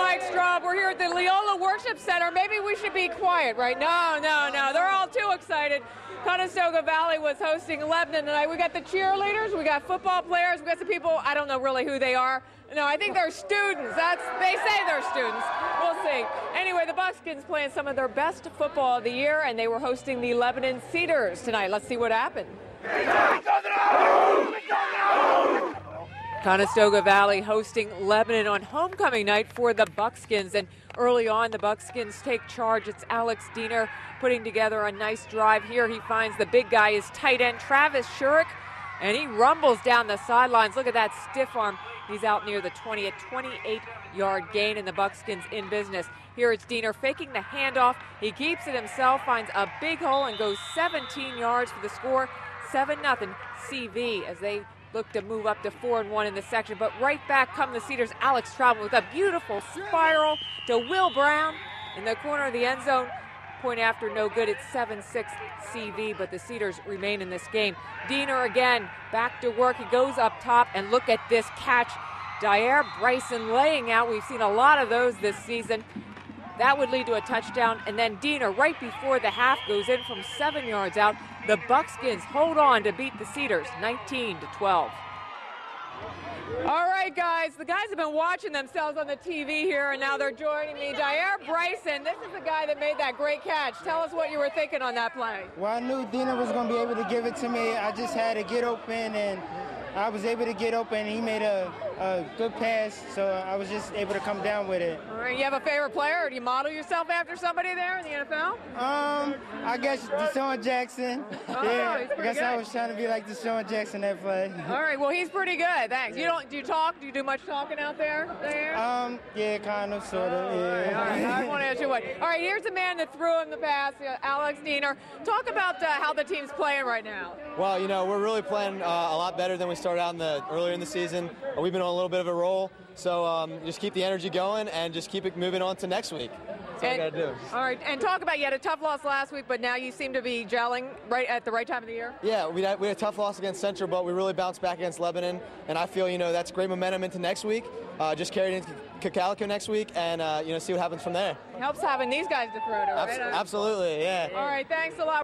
Mike Straub. We're here at the Leola Worship Center. Maybe we should be quiet, right? No. They're all too excited. Conestoga Valley was hosting Lebanon tonight. We got the cheerleaders, we got football players, we got some people, I don't know really who they are. No, I think they're students. They say they're students. We'll see. Anyway, the Buckskins playing some of their best football of the year, and they were hosting the Lebanon Cedars tonight. Let's see what happened. Conestoga Valley hosting Lebanon on homecoming night for the Buckskins. And early on, the Buckskins take charge. It's Alex Diener putting together a nice drive here. He finds the big guy, his tight end, Travis Shurik, and he rumbles down the sidelines. Look at that stiff arm. He's out near the 20, a 28-yard gain, and the Buckskins in business. Here it's Diener faking the handoff. He keeps it himself, finds a big hole, and goes 17 yards for the score. 7-0 CV as they look to move up to 4-1 in the section. But right back come the Cedars. Alex Travel with a beautiful spiral to Will Brown in the corner of the end zone. Point after, no good. It's 7-6 CV, but the Cedars remain in this game. Diener again back to work. He goes up top, and look at this catch. Dyer Bryson laying out. We've seen a lot of those this season. That would lead to a touchdown, and then Diener right before the half goes in from 7 yards out. The Buckskins hold on to beat the Cedars 19-12. All right, guys, the guys have been watching themselves on the TV here, and now they're joining me. Dyer Bryson, this is the guy that made that great catch. Tell us what you were thinking on that play. Well, I knew Diener was going to be able to give it to me. I just had to get open, and I was able to get open. He made a good pass, so I was just able to come down with it. All right, you have a favorite player, or do you model yourself after somebody there in the NFL? I guess Deshaun Jackson. Oh, yeah, he's pretty I guess good. I was trying to be like Deshaun Jackson that play. All right, well, he's pretty good. Thanks. Do you talk? Do you do much talking out there? Yeah, kind of, sort of. Yeah. All right. I want to ask you what. All right, here's a man that threw him the pass, Alex Diener. Talk about how the team's playing right now. Well, we're really playing a lot better than we started out earlier in the season. We've been on a little bit of a roll, so just keep the energy going and just keep it moving on to next week. That's all I got to do. All right, and talk about, you had a tough loss last week, but now you seem to be gelling right at the right time of the year. Yeah, we had a tough loss against Central, but we really bounced back against Lebanon, and I feel that's great momentum into next week. Just carry it into Calico next week, and see what happens from there. Helps having these guys to throw to, right? Absolutely, yeah. All right, thanks a lot.